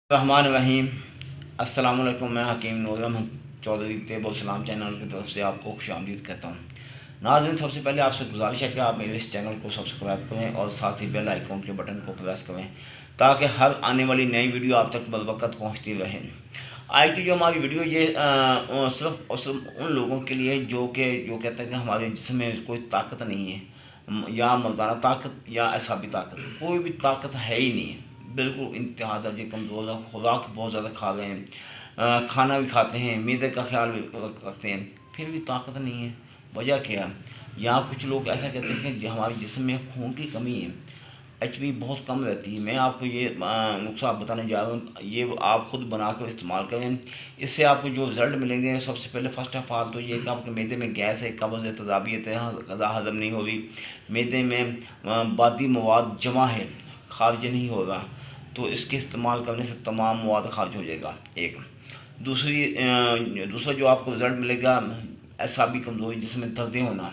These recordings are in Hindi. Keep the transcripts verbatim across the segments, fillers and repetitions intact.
रहमान रहीम। अस्सलाम वालेकुम। मैं हकीम नूरम चौधरी टेबल सलाम चैनल की तरफ से आपको खुशामदीद कहता हूँ। नाज़रीन, सबसे पहले आपसे गुजारिश है कि आप मेरे इस चैनल को सब्सक्राइब करें और साथ ही बेल आइकॉन के बटन को प्रेस करें ताकि हर आने वाली नई वीडियो आप तक बरवक़्त पहुँचती रहे। आज की जो हमारी वीडियो ये आ, सिर्फ और सिर्फ उन लोगों के लिए जो कि जो कहते हैं कि हमारे जिस्म में कोई ताकत नहीं है, या मर्दाना ताकत या एसाबी ताकत, कोई भी ताकत है ही नहीं है, बिल्कुल इंतहा दर्जे कमज़ोर है। खुराक बहुत ज़्यादा खा रहे हैं, खाना भी खाते हैं, मैदे का ख्याल भी रखते हैं, फिर भी ताकत नहीं है। वजह क्या है? यहाँ कुछ लोग ऐसा कहते हैं कि हमारे जिस्म में खून की कमी है, एच पी बहुत कम रहती है। मैं आपको ये नुस्खा बताने जा रहा हूँ, ये आप खुद बनाकर इस्तेमाल करें। इससे आपको जो रिज़ल्ट मिलेंगे, सबसे पहले फर्स्ट ऑफ ऑल तो ये कि आपके मैदे में गैस है, कब्ज़ है, तेज़ाबियत है, ग़िज़ा हज़म नहीं हो रही, मैदे में बादी मवाद जमा है, खारिज नहीं होगा, तो इसके इस्तेमाल करने से तमाम मवाद खारिज हो जाएगा। एक दूसरी दूसरा जो आपको रिज़ल्ट मिलेगा, एसाबी कमज़ोरी, जिसमें दर्दें होना,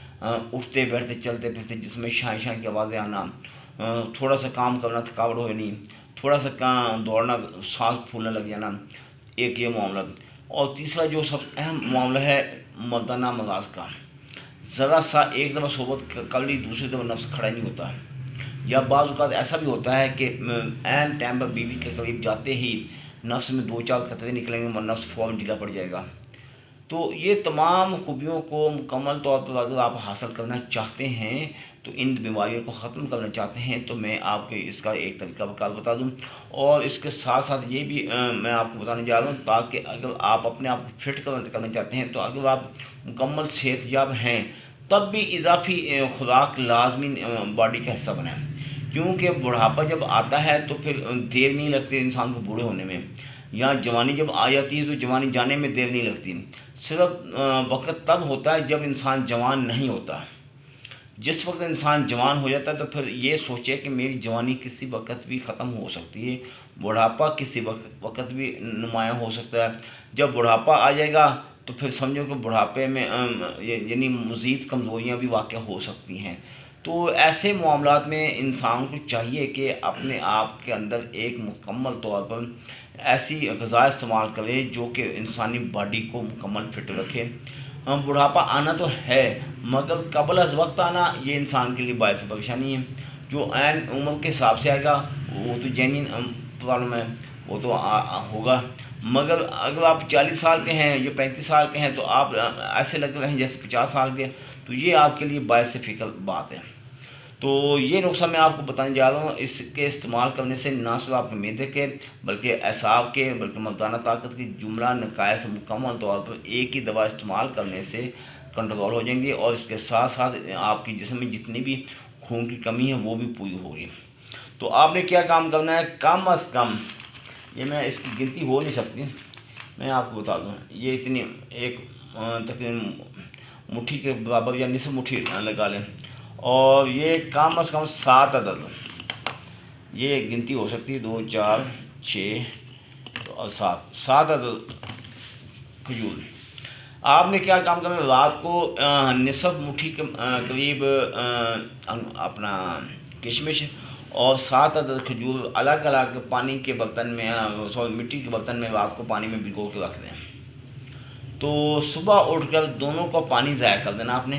उठते बैठते चलते फिरते जिसमें शाई शाई की आवाज़ें आना, थोड़ा सा काम करना थकावट हो नहीं, थोड़ा सा काम दौड़ना सांस फूलने लग जाना, एक ये मामला। और तीसरा जो सबसे अहम मामला है मर्दाना मजाज का, ज़रा सा एक दफ़ा सोबत कर ली, दूसरी दफ़ा नफ्स खड़ा नहीं होता। या बाज़ औक़ात ऐसा भी होता है कि ऐन टाइम पर बीवी के करीब जाते ही नफ्स में दो चार कतरे निकलेंगे और नफ्स फ़ौरन ढीला पड़ जाएगा। तो ये तमाम खूबियों को मुकम्मल तौर पर अगर आप हासिल करना चाहते हैं, तो इन बीमारियों को ख़त्म करना चाहते हैं, तो मैं आपको इसका एक तरीका कार बता दूं। और इसके साथ साथ ये भी आ, मैं आपको बताने जा रहा हूँ, ताकि अगर आप अपने आप को फिट करना चाहते हैं, तो अगर आप मुकम्मल सेहतयाब हैं, तब भी इजाफी खुराक लाजमी बॉडी का हिस्सा बनाएं। क्योंकि बुढ़ापा जब आता है तो फिर देर नहीं लगती इंसान को बूढ़े होने में, या जवानी जब आ जाती है तो जवानी जाने में देर नहीं लगती। सिर्फ वक्त तब होता है जब इंसान जवान नहीं होता। जिस वक्त इंसान जवान हो जाता है तो फिर ये सोचे कि मेरी जवानी किसी वक्त भी ख़त्म हो सकती है, बुढ़ापा किसी वक्त वक्त भी नुमायाँ हो सकता है। जब बुढ़ापा आ जाएगा तो फिर समझो कि बुढ़ापे में यानी मज़ीद कमज़ोरियाँ भी वाक़ हो सकती हैं। तो ऐसे मामलात में इंसान को चाहिए कि अपने आप के अंदर एक मुकम्मल तौर पर ऐसी ग़िज़ा इस्तेमाल करे जो कि इंसानी बॉडी को मुकम्मल फिट रखे। बुढ़ापा आना तो है, मगर कबल अज़ वक्त आना ये इंसान के लिए बायस परेशानी है। जो ऐन उम्र के हिसाब से आएगा वो तो जेन्युइन प्रॉब्लम है, वो तो आ, आ, होगा। मगर अगर आप चालीस साल के हैं या पैंतीस साल के हैं तो आप ऐसे लग रहे हैं जैसे पचास साल के, तो ये आपके लिए बायस फ़िक्र बात है। तो ये नुस्खा मैं आपको बताने जा रहा हूँ। इसके इस्तेमाल करने से ना सिर्फ आपके मैदे के बल्कि एसाब के बल्कि मर्दाना ताकत की जुमला नकायस मुकम्मल तौर पर एक ही दवा इस्तेमाल करने से कंट्रोल हो जाएंगे, और इसके साथ साथ आपकी जिस्म में जितनी भी खून की कमी है वो भी पूरी होगी। तो आपने क्या काम करना है, कम अज़ कम, ये मैं इसकी गिनती हो नहीं सकती, मैं आपको बता दूँ, ये इतनी एक तकरीबन मुट्ठी के बराबर या निसफ मुट्ठी लगा लें, और ये कम अज़ कम सात अदद, ये गिनती हो सकती है, दो चार छः और सात सात अदद खजूर। आपने क्या काम करना है, रात को निसफ मुट्ठी के करीब अपना किशमिश और सात अदद खजूर अलग अलग पानी के बर्तन में, सॉरी मिट्टी के बर्तन में रात को पानी में भिगो के रख दें। तो सुबह उठकर दोनों को पानी ज़ाया कर देना आपने।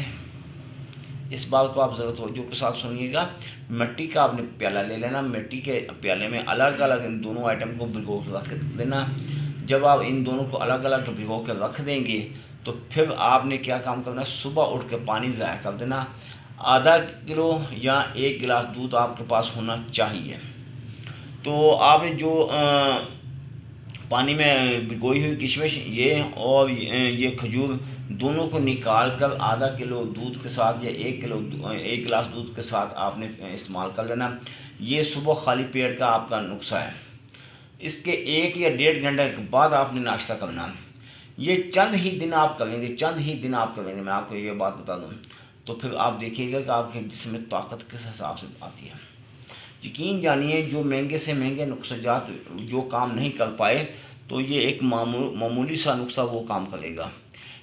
इस बात को आप ज़रा तवज्जो के साथ सुनिएगा। मिट्टी का आपने प्याला ले लेना, मिट्टी के प्याले में अलग अलग इन दोनों आइटम को भिगो के रख देना। जब आप इन दोनों को अलग अलग भिगो के रख देंगे तो फिर आपने क्या काम करना है, सुबह उठ के पानी ज़ाया कर देना। आधा किलो या एक गिलास दूध आपके पास होना चाहिए। तो आपने जो आ, पानी में भिगोई हुई किशमिश ये और ये खजूर दोनों को निकाल कर आधा किलो दूध के साथ या एक किलो एक गिलास दूध के साथ आपने इस्तेमाल कर लेना। ये सुबह खाली पेट का आपका नुस्खा है। इसके एक या डेढ़ घंटे के बाद आपने नाश्ता करना। ये चंद ही दिन आप करेंगे, चंद ही दिन आप करेंगे, मैं आपको ये बात बता दूँ, तो फिर आप देखिएगा कि आपके जिस्म में ताकत किस हिसाब से आती है। यकीन जानिए, जो महंगे से महंगे नुस्खाजात जो काम नहीं कर पाए, तो ये एक मामू मामूली सा नुस्खा वो काम करेगा।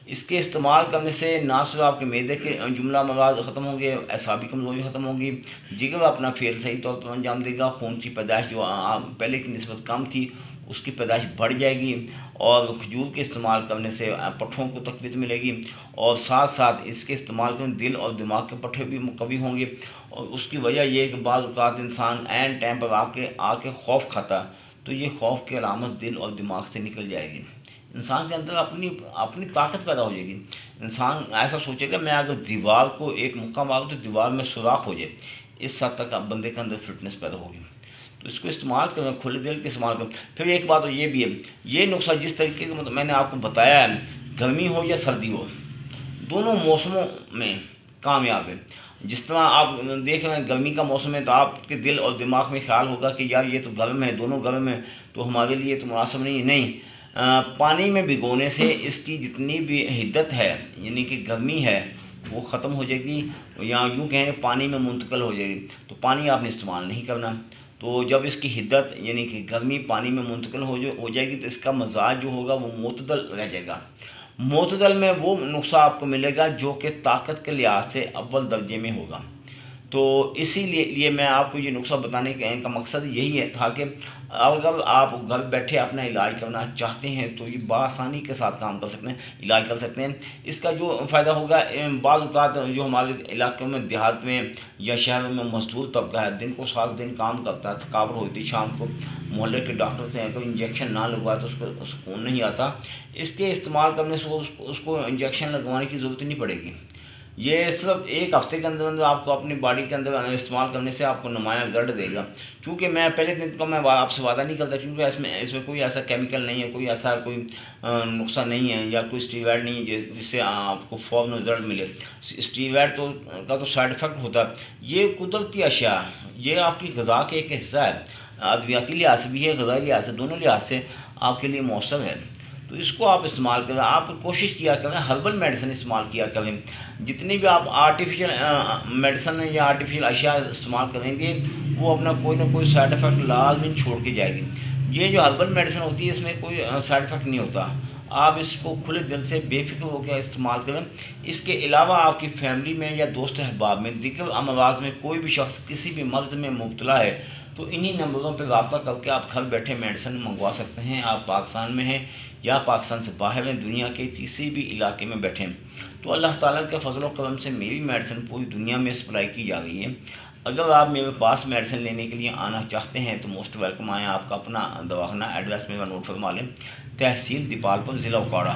इसके इस्तेमाल करने से ना सिर्फ आपके मैदे के जुमला अमराज ख़त्म होंगे, एसाबी कमजोरी ख़त्म होगी, जिगर अपना फेल सही तौर पर अंजाम देगा, खून की पैदाइश जो पहले की निस्बत कम थी उसकी पैदाइश बढ़ जाएगी, और खजूर के इस्तेमाल करने से पट्ठों को तकवीत मिलेगी, और साथ साथ इसके इस्तेमाल करने दिल और दिमाग के पट्ठे भी कभी होंगे। और उसकी वजह यह है कि बाज़ औक़ात इंसान ऐन टाइम पर आके आके खौफ खाता, तो ये खौफ की अलामत दिल और दिमाग से निकल जाएगी। इंसान के अंदर अपनी अपनी ताकत पैदा हो जाएगी। इंसान ऐसा सोचेगा मैं अगर दीवार को एक मुक्का मारूँ तो दीवार में सुराख हो जाए, इस हद तक बंदे के अंदर फिटनेस पैदा होगी। तो इसको इस्तेमाल करें, खुले दिल के इस्तेमाल करें। फिर एक बात तो ये भी है, ये नुस्खा जिस तरीके का मतलब मैंने आपको बताया है, गर्मी हो या सर्दी हो, दोनों मौसमों में कामयाब है। जिस तरह आप देख रहे हैं गर्मी का मौसम है तो आपके दिल और दिमाग में ख्याल होगा कि यार ये तो गर्म है, दोनों गर्म है, तो हमारे लिए तो मुनासिब नहीं है। नहीं, आ, पानी में भिगोने से इसकी जितनी भी हिद्दत है यानी कि गर्मी है वो ख़त्म हो जाएगी, या यूँ कहें पानी में मुंतकिल हो जाएगी। तो पानी आपने इस्तेमाल नहीं करना। तो जब इसकी हिद्दत यानी कि गर्मी पानी में मुंतकिल हो हो जाएगी तो इसका मजाज जो होगा वो मोतदल रह जाएगा। मोतदल में वो नुस्खा आपको मिलेगा जो कि ताकत के लिहाज से अव्वल दर्जे में होगा। तो इसीलिए लिए मैं आपको ये नुस्खा बताने का मकसद यही है था कि अगर आप घर बैठे अपना इलाज करना चाहते हैं तो ये बआसानी के साथ काम कर सकते हैं, इलाज कर सकते हैं। इसका जो फ़ायदा होगा, बाज़ औक़ात जो हमारे इलाक़ों में देहात में या शहरों में मजदूर तबका है, दिन को सात दिन काम करता है, थकावट होती है, शाम को मोहल्ले के डॉक्टर से कोई इंजेक्शन ना लगवाए तो उसको सुकून नहीं आता। इसके इस्तेमाल करने से उसको, उसको इंजेक्शन लगवाने की ज़रूरत नहीं पड़ेगी। ये सिर्फ एक हफ्ते के अंदर अंदर आपको अपनी बॉडी के अंदर इस्तेमाल करने से आपको नुमाया रिजल्ट देगा। क्योंकि मैं पहले दिन का मैं आपसे वादा नहीं करता, क्योंकि इसमें इसमें कोई ऐसा केमिकल नहीं है, कोई ऐसा कोई नुस्खा नहीं है या कोई स्टीरॉयड नहीं है जिससे आपको फ़ौरन रिजल्ट मिले। स्टीरॉयड तो का तो साइड इफ़ेक्ट होता है। ये कुदरती अशिया, ये आपकी ग़िज़ा के एक हिस्सा है, अद्वियाती लिहाज से भी है, ग़िज़ाई लिहाज से, दोनों लिहाज से आपके लिए मौसर है। तो इसको आप इस्तेमाल करें। आप कोशिश किया करें हर्बल मेडिसिन इस्तेमाल किया करें। जितनी भी आप आर्टिफिशियल मेडिसिन या आर्टिफिशियल अशिया इस्तेमाल करेंगे वो अपना कोई ना कोई साइड इफ़ेक्ट लाजमी छोड़ के जाएगी। ये जो हर्बल मेडिसिन होती है इसमें कोई साइड इफ़ेक्ट नहीं होता। आप इसको खुले दिल से बेफिक्र होकर इस्तेमाल करें। इसके अलावा आपकी फैमिली में या दोस्त अहबाब में दिक्कत अमराज में कोई भी शख्स किसी भी मर्ज़ में मुब्तला है तो इन्हीं नंबरों पर रब्ता करके आप घर बैठे मेडिसिन मंगवा सकते हैं। आप पाकिस्तान में हैं या पाकिस्तान से बाहर हैं, दुनिया के किसी भी इलाके में बैठे हैं, तो अल्लाह ताला के फजल व करम से मेरी मेडिसिन पूरी दुनिया में सप्लाई की जा रही है। अगर आप मेरे पास मेडिसिन लेने के लिए आना चाहते हैं तो मोस्ट वेलकम आएँ। आपका अपना दवाखाना एड्रेस मेरा नोट फरमा लें, तहसील दीपालपुर, ज़िला उकाड़ा,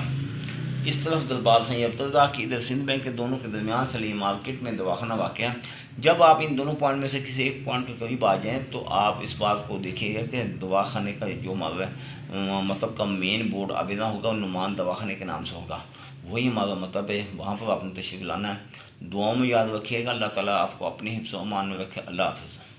इस तरफ दरबार सही अब्दुल्ला की, इधर सिंध बैंक के दोनों के दरमियान सलीम मार्केट में दवाखाना वाक़या। जब आप इन दोनों पॉइंट में से किसी एक पॉइंट के करीब आ जाएं तो आप इस बात को देखिएगा कि दवाखाने का जो मतलब का मेन बोर्ड आवेदन होगा नुमान दवाखाने के नाम से होगा, वही हमारा मतलब है, वहाँ पर आपने तशरीफ़ लाना है। दुआओं में याद रखिएगा। अल्लाह ताला आपको अपने हिफ्ज़-ओ-अमान में रखे। अल्लाह हाफ़िज़।